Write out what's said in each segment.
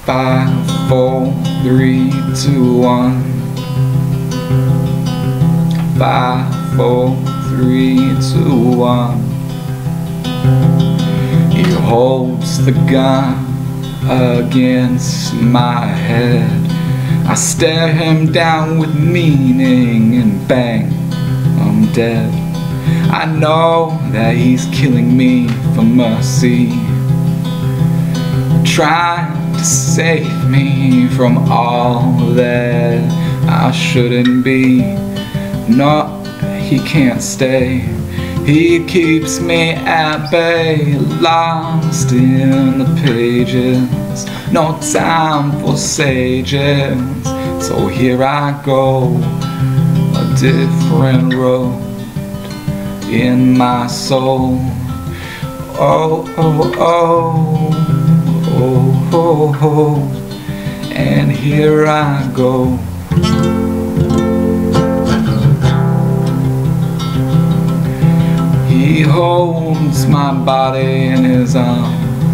5, 4, 3, 2, 1. 5, 4, 3, 2, 1. He holds the gun against my head. I stare him down with meaning and bang, I'm dead. I know that he's killing me for mercy, trying to save me from all that I shouldn't be. No, he can't stay. He keeps me at bay, lost in the pages. No time for sages. So here I go, a different road in my soul. Oh, oh, oh, oh, oh, oh. And here I go. He holds my body in his arms.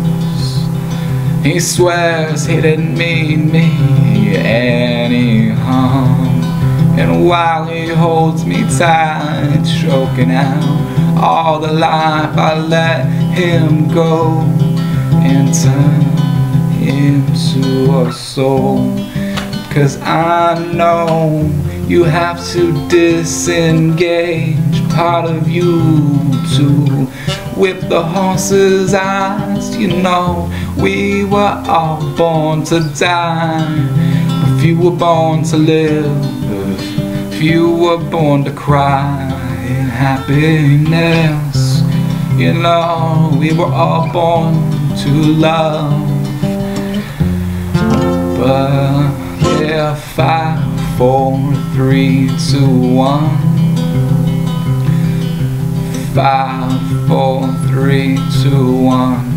He swears he didn't mean me any harm. And while he holds me tight, choking out all the life, I let him go and turn into a soul. 'Cause I know you have to disengage part of you to whip the horse's eyes. You know, we were all born to die. A few were born to live, a few were born to cry in happiness. You know, we were all born to love. But yeah, 5, 4, 3, 2, 1. 5, 4, 3, 2, 1.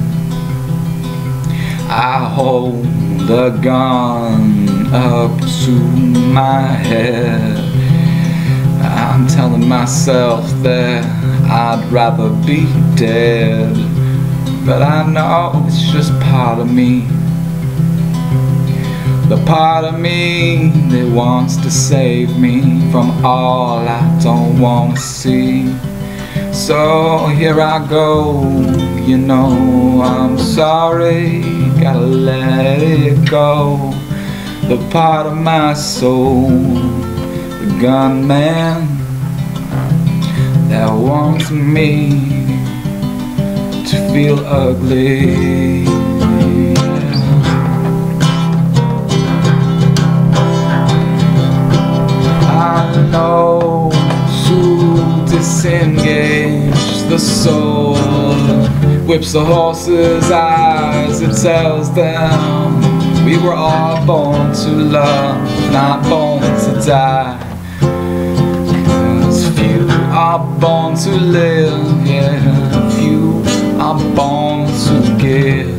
I hold the gun up to my head. I'm telling myself that I'd rather be dead, but I know it's just part of me. The part of me that wants to save me from all I don't want to see. So here I go, you know I'm sorry, gotta let it go. The part of my soul, the gunman that wants me to feel ugly. I know to disengage the soul, whips the horse's eyes, it tells them we were all born to love, not born to die. 'Cause few are born to live, yeah, few are born to give.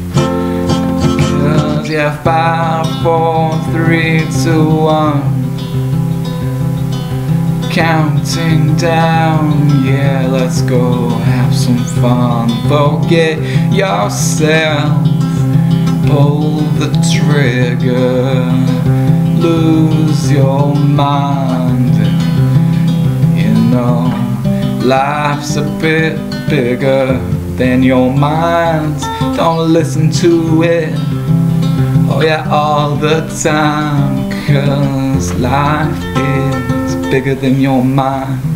'Cause yeah, 5, 4, 3, 2, 1. Counting down, yeah, let's go have some fun. Forget yourself, pull the trigger, lose your mind. You know, life's a bit bigger than your mind. Don't listen to it, oh yeah, all the time. 'Cause life is bigger than your mind.